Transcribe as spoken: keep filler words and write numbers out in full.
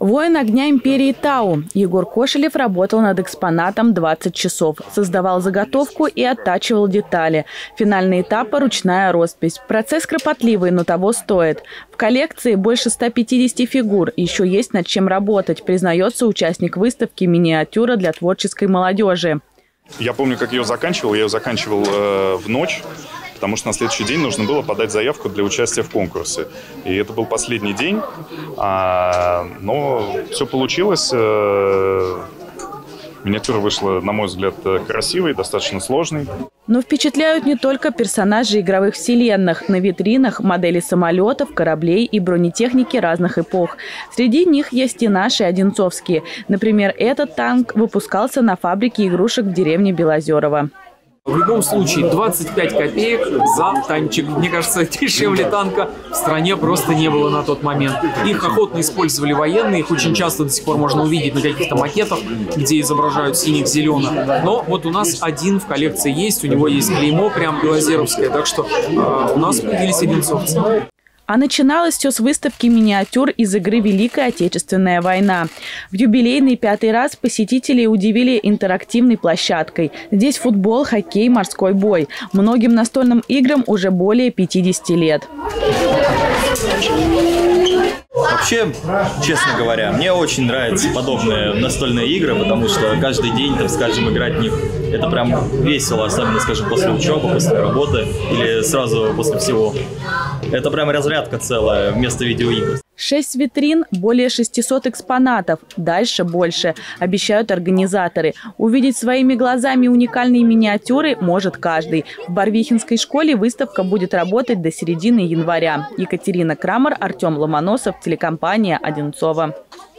Воин огня империи Тау Егор Кошелев работал над экспонатом двадцать часов. Создавал заготовку и оттачивал детали. Финальный этап – ручная роспись. Процесс кропотливый, но того стоит. В коллекции больше ста пятидесяти фигур. Еще есть над чем работать, признается участник выставки «Миниатюра для творческой молодежи». Я помню, как ее заканчивал. Я ее заканчивал э, в ночь, потому что на следующий день нужно было подать заявку для участия в конкурсе. И это был последний день, а, но все получилось. Миниатюра вышла, на мой взгляд, красивой, достаточно сложной. Но впечатляют не только персонажи игровых вселенных. На витринах модели самолетов, кораблей и бронетехники разных эпох. Среди них есть и наши одинцовские. Например, этот танк выпускался на фабрике игрушек в деревне Белозерово. В любом случае, двадцать пять копеек за танчик. Мне кажется, дешевле танка в стране просто не было на тот момент. Их охотно использовали военные, их очень часто до сих пор можно увидеть на каких-то макетах, где изображают синих, зеленых. Но вот у нас один в коллекции есть, у него есть клеймо прям белозеровское, так что э, у нас появились одинцовцы. А начиналось все с выставки миниатюр из игры «Великая Отечественная война». В юбилейный пятый раз посетителей удивили интерактивной площадкой. Здесь футбол, хоккей, морской бой. Многим настольным играм уже более пятидесяти лет. Вообще, честно говоря, мне очень нравятся подобные настольные игры, потому что каждый день, так скажем, играть в них – это прям весело, особенно, скажем, после учебы, после работы или сразу после всего. Это прям разрядка целая вместо видеоигр. Шесть витрин, более шестисот экспонатов. Дальше больше, обещают организаторы. Увидеть своими глазами уникальные миниатюры может каждый. В Барвихинской школе выставка будет работать до середины января. Екатерина Крамер, Артем Ломоносов, телекомпания «Одинцово».